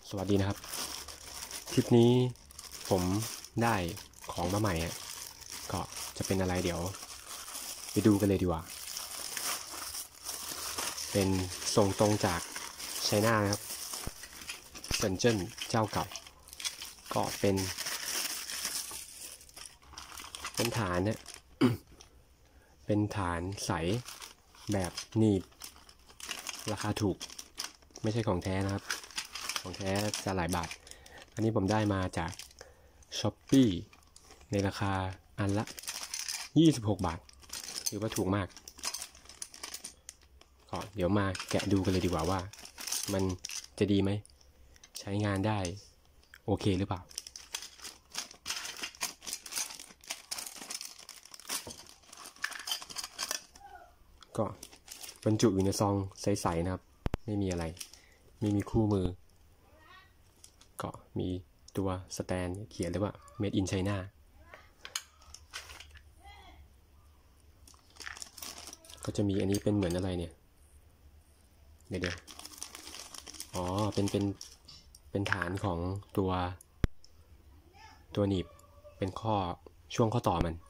สวัสดีนะครับคลิปนี้ผมได้ของมาใหม่ก็จะเป็นอะไรเดี๋ยวไปดูกันเลยดีกว่าเป็นส่งตรงจากไชน่านะครับเซินเจิ้นเจ้าเก่าก็เป็นฐานเนี่ย เป็นฐานใสแบบหนีบราคาถูกไม่ใช่ของแท้นะครับของแท้จะหลายบาทอันนี้ผมได้มาจาก Shopee ในราคาอันละ26 บาทถือว่าถูกมากก็เดี๋ยวมาแกะดูกันเลยดีกว่าว่ามันจะดีไหมใช้งานได้โอเคหรือเปล่าก็บรรจุอยู่ในซองใสๆนะครับไม่มีอะไรไม่มีคู่มือก็มีตัวสแตนเขียนเลยว่า Made in China ก็จะมีอันนี้เป็นเหมือนอะไรเนี่ยเดี๋ยวอ๋อเป็นฐานของตัวหนีบเป็นช่วงข้อต่อมัน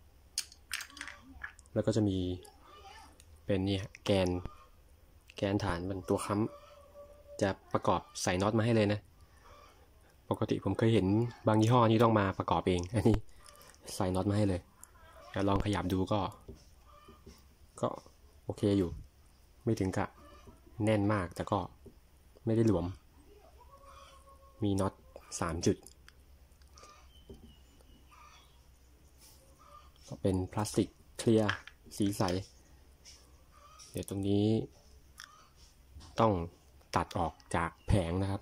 แล้วก็จะมีเป็นนี่แกนฐานมันตัวค้ำจะประกอบใส่น็อตมาให้เลยนะปกติผมเคยเห็นบางยี่ห้อนี่ต้องมาประกอบเองอันนี้ใส่น็อตมาให้เลยแต่ลองขยับดูก็โอเคอยู่ไม่ถึงกับแน่นมากแต่ก็ไม่ได้หลวมมีน็อต3 จุดก็เป็นพลาสติกเคลียร์สีใสเดี๋ยวตรงนี้ต้องตัดออกจากแผงนะครับ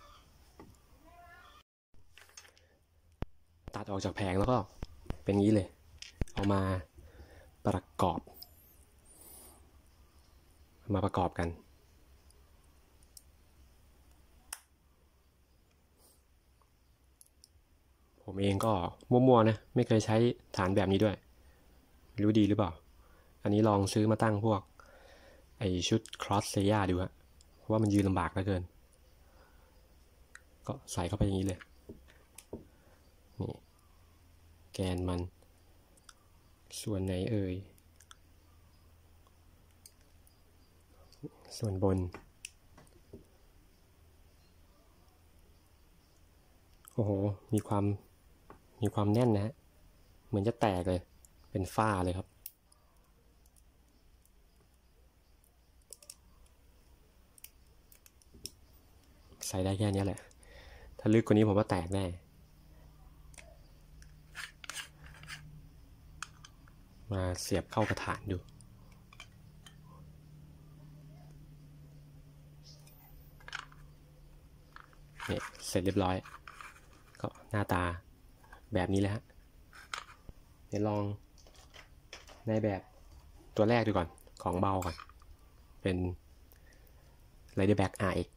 ตัดออกจากแผงแล้วก็เป็นงี้เลยเอามาประกอบกันผมเองก็มั่วๆนะไม่เคยใช้ฐานแบบนี้ด้วยไม่รู้ดีหรือเปล่าอันนี้ลองซื้อมาตั้งพวกไอชุดครอสเซียดูฮะเพราะว่ามันยืนลำบากเหลือเกินก็ใส่เข้าไปอย่างนี้เลยนี่แกนมันส่วนไหนเอ่ยส่วนบนโอ้โหมีความแน่นนะฮะเหมือนจะแตกเลยเป็นฝ้าเลยครับใส่ได้แค่นี้แหละถ้าลึกกว่านี้ผมว่าแตกแน่มาเสียบเข้ากระถางดูเนี่ยเสร็จเรียบร้อยก็หน้าตาแบบนี้แหละฮะเดี๋ยวลองในแบบตัวแรกดูก่อนของเบาก่อนเป็น Riderback RX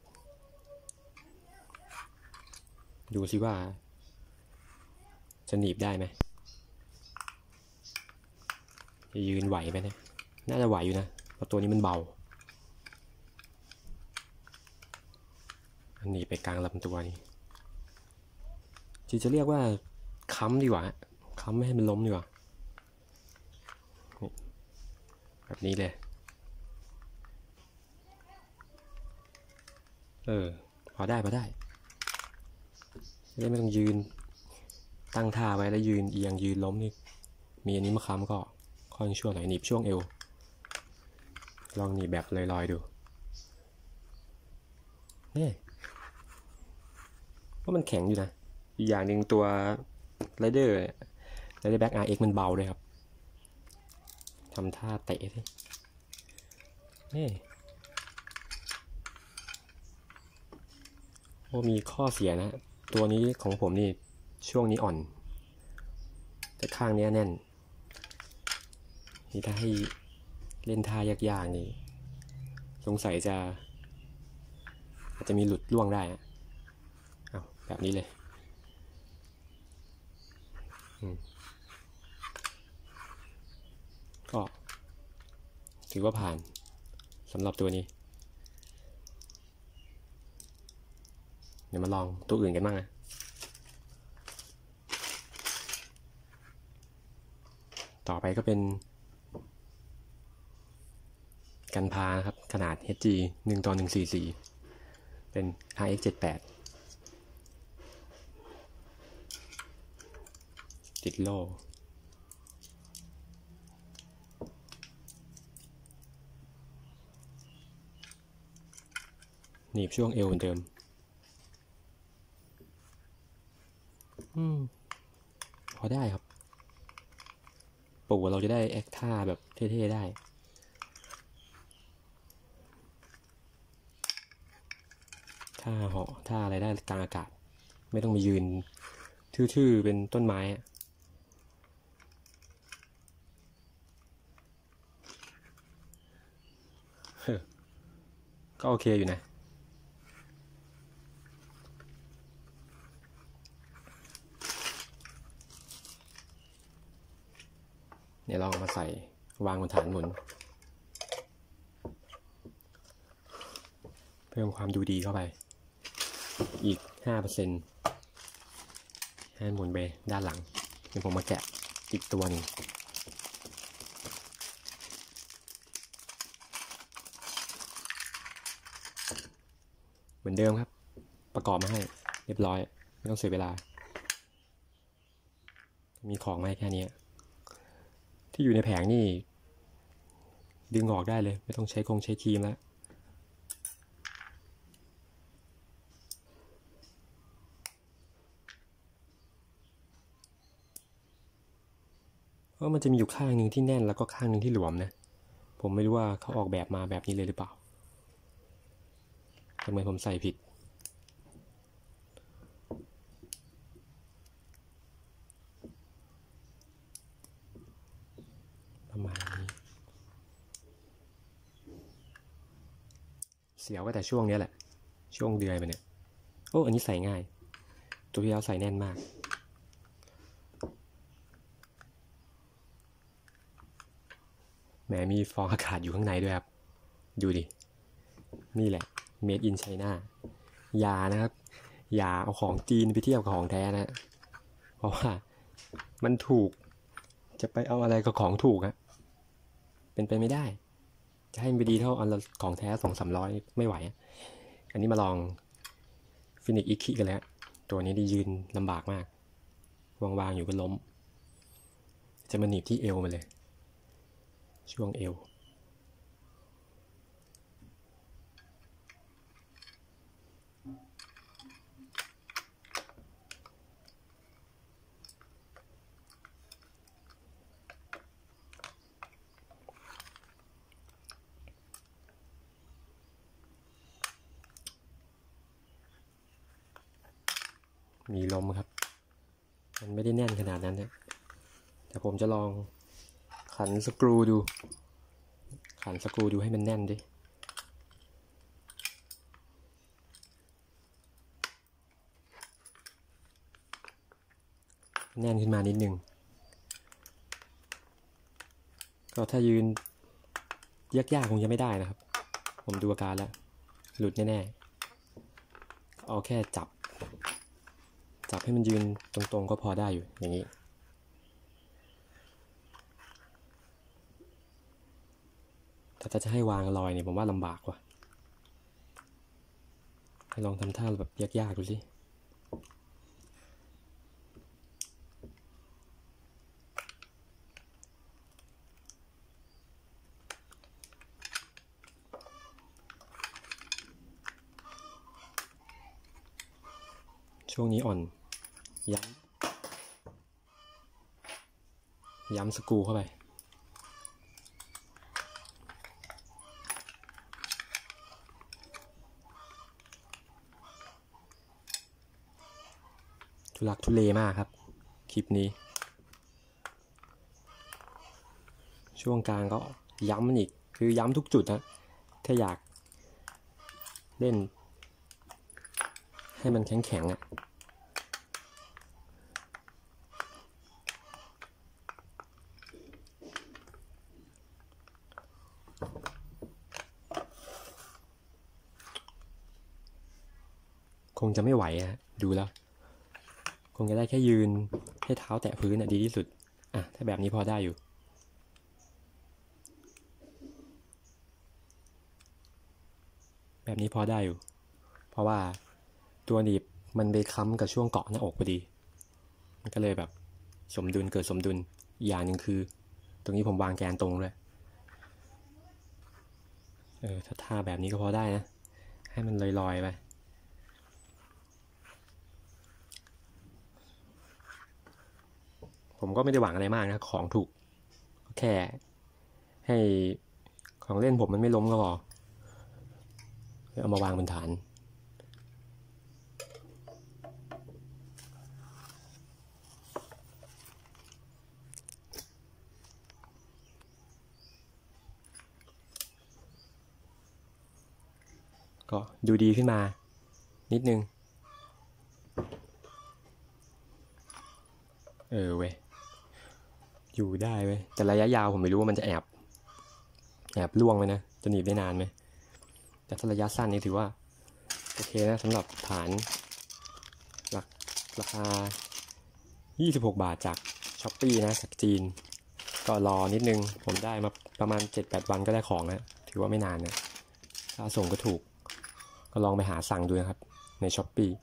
ดูซิว่าจะหนีบได้ไหมจะยืนไหวไหมเนี่ยน่าจะไหวอยู่นะเพราะตัวนี้มันเบาอันนี้ไปกลางลำตัวนี่จะเรียกว่าค้ำดีกว่าค้ำไม่ให้มันล้มดีกว่าแบบนี้เลยพอได้ไม่ต้องยืนตั้งท่าไว้แล้วยืนเอียงยืนล้มนี่มีอันนี้มาค้ำก็ค่อยช่วงไหนหนีบช่วงเอวลองหนีบแบบลอยๆดูนี่เพราะมันแข็งอยู่นะอีกอย่างหนึ่งตัว Riderback RX มันเบาด้วยครับทำท่าเตะสินี่โอ้มีข้อเสียนะตัวนี้ของผมนี่ช่วงนี้อ่อนแต่ข้างนี้แน่นนี่ถ้าให้เล่นท่ายากๆนี่สงสัยอาจจะมีหลุดล่วงได้เอาแบบนี้เลยก็ถือว่าผ่านสำหรับตัวนี้เดี๋ยวมาลองตัวอื่นกันบ้างนะต่อไปก็เป็นกันพานะครับขนาด HG 1:144เป็น RX78 ติดโล่หนีบช่วงเอวเหมือนเดิมพอได้ครับปู่เราจะได้แอคท่าแบบเท่ๆได้ท่าเหาะท่าอะไรได้กลางอากาศไม่ต้องมายืนทื่อๆเป็นต้นไม้ก็โอเคอยู่นะเดี๋ยวลองมาใส่วางบนฐานหมุนเพิ่มความดูดีเข้าไปอีก 5% ให้หมุนไปด้านหลังเดี๋ยวผมมาแกะอีกตัวหนึ่งเหมือนเดิมครับประกอบมาให้เรียบร้อยไม่ต้องเสียเวลามีของมาให้แค่นี้ที่อยู่ในแผงนี่ดึงออกได้เลยไม่ต้องใช้ครีมแล้วเพราะมันจะมีอยู่ข้างหนึ่งที่แน่นแล้วก็ข้างหนึ่งที่หลวมนะผมไม่รู้ว่าเขาออกแบบมาแบบนี้เลยหรือเปล่าทำไมผมใส่ผิดประมาณนี้เสียวก็แต่ช่วงนี้แหละช่วงเดือยไปเนี่ยโอ้อันนี้ใส่ง่ายตัวที่แล้วใส่แน่นมากแหมมีฟองอากาศอยู่ข้างในด้วยครับดูดินี่แหละ Made in China อย่านะครับอย่าเอาของจีนไปเทียบกับของแท้นะเพราะว่ามันถูกจะไปเอาอะไรกับของถูกอะเป็นไปไม่ได้จะให้มันไปดีเท่าอันละของแท้200-300ไม่ไหวอันนี้มาลองฟินิกซ์อิคิกันแล้วตัวนี้ได้ยืนลำบากมากวางอยู่ก็ล้มจะมาหนีบที่เอวมาเลยช่วงเอวมีลมครับมันไม่ได้แน่นขนาดนั้นนะแต่ผมจะลองขันสกรูดูให้มันแน่นดิแน่นขึ้นมานิดนึงก็ถ้ายืนยากคงจะไม่ได้นะครับผมดูอาการแล้วหลุดแน่ๆเอาแค่จับให้มันยืนตรงๆก็พอได้อยู่อย่างนี้แต่ถ้าจะให้วางลอยเนี่ยผมว่าลำบากว่ะให้ลองทำท่าแบบยากๆดูสิช่วงนี้อ่อนย้ำสกรูเข้าไปทุลักทุเลมากครับคลิปนี้ช่วงกลางก็ย้ำมันอีกคือย้ำทุกจุดนะถ้าอยากเล่นให้มันแข็งๆคงจะไม่ไหวดูแล้วคงจะได้แค่ยืนให้เท้าแตะพื้นดีที่สุดถ้าแบบนี้พอได้อยู่แบบนี้พอได้อยู่เพราะว่าตัวหนีบมันไปค้ำกับช่วงเกาะหน้าอกพอดีมันก็เลยแบบสมดุลเกิดสมดุลอย่างหนึ่งคือตรงนี้ผมวางแกนตรงเลยถ้าท่าแบบนี้ก็พอได้นะให้มันลอยๆไปผมก็ไม่ได้หวังอะไรมากนะของถูกแค่ให้ของเล่นผมมันไม่ล้มก็พอเอามาวางบนฐานก็ดูดีขึ้นมานิดนึงเว้ยอยู่ได้เว้ยแต่ระยะยาวผมไม่รู้ว่ามันจะแอบล่วงไหมนะจะหนีบได้นานไหมแต่ถ้าระยะสั้นนี่ถือว่าโอเคนะสำหรับฐานราคา26 บาทจาก Shopee นะจากจีนก็รอนิดนึงผมได้มาประมาณ 7-8 วันก็ได้ของนะถือว่าไม่นานนะค่าส่งก็ถูกก็ลองไปหาสั่งดูนะครับใน Shopee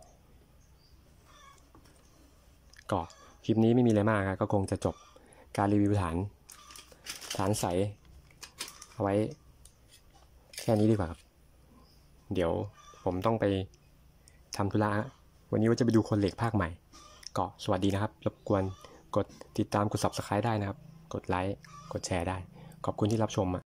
ก็คลิปนี้ไม่มีอะไรมากครับก็คงจะจบการรีวิวฐานใสเอาไว้แค่นี้ดีกว่าครับเดี๋ยวผมต้องไปทำธุระวันนี้ว่าจะไปดูคนเหล็กภาคใหม่ก็สวัสดีนะครับรบกวนกดติดตามกด Subscribe ได้นะครับกดไลค์กดแชร์ได้ขอบคุณที่รับชม